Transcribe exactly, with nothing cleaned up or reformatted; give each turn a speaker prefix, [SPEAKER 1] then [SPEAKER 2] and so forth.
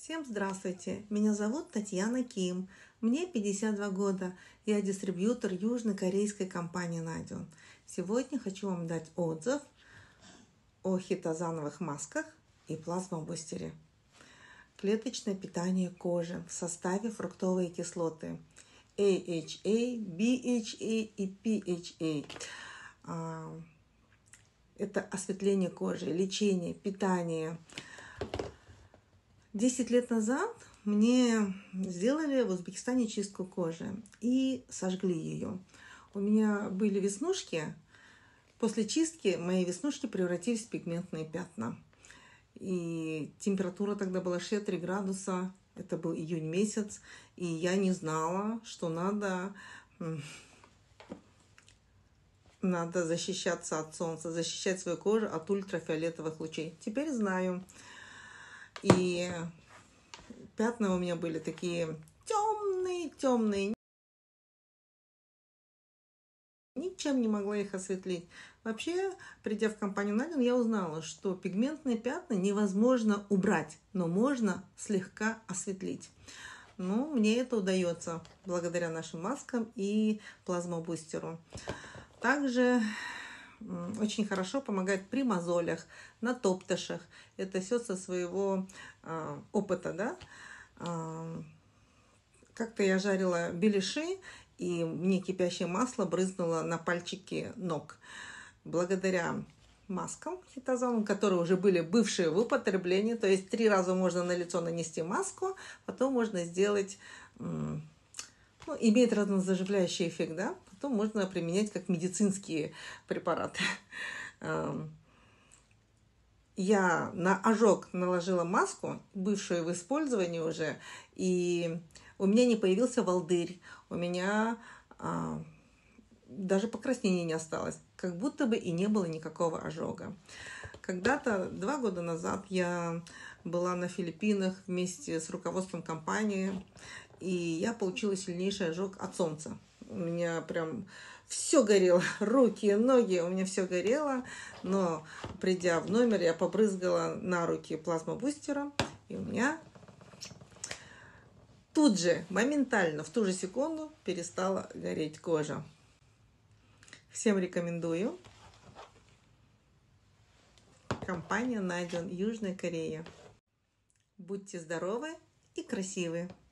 [SPEAKER 1] Всем здравствуйте! Меня зовут Татьяна Ким. Мне пятьдесят два года. Я дистрибьютор южнокорейской компании Надион. Сегодня хочу вам дать отзыв о хитозановых масках и плазмобустере. Клеточное питание кожи в составе фруктовые кислоты эй эйч эй, би эйч эй и пи эйч эй. Это осветление кожи, лечение, питание. Десять лет назад мне сделали в Узбекистане чистку кожи и сожгли ее. У меня были веснушки. После чистки мои веснушки превратились в пигментные пятна. И температура тогда была шестьдесят три градуса. Это был июнь месяц. И я не знала, что надо, надо защищаться от солнца, защищать свою кожу от ультрафиолетовых лучей. Теперь знаю. И пятна у меня были такие темные, темные. Ничем не могла их осветлить. Вообще, придя в компанию Надион, я узнала, что пигментные пятна невозможно убрать, но можно слегка осветлить. Ну, мне это удается благодаря нашим маскам и плазмобустеру. Также очень хорошо помогает при мозолях, на топтышах. Это все со своего э, опыта, да. Э, Как-то я жарила беляши, и мне кипящее масло брызнуло на пальчики ног. Благодаря маскам хитозановым, которые уже были бывшие в употреблении, то есть три раза можно на лицо нанести маску, потом можно сделать, ну, имеет разнозаживляющий эффект, да, потом можно применять как медицинские препараты. Я на ожог наложила маску, бывшую в использовании уже, и у меня не появился волдырь, у меня а, даже покраснения не осталось, как будто бы и не было никакого ожога. Когда-то, два года назад, я была на Филиппинах вместе с руководством компании, и я получила сильнейший ожог от солнца. У меня прям все горело, руки, ноги, у меня все горело, но придя в номер, я побрызгала на руки плазмобустером, и у меня тут же, моментально, в ту же секунду перестала гореть кожа. Всем рекомендую. Компания Надион, Южная Корея. Будьте здоровы и красивы!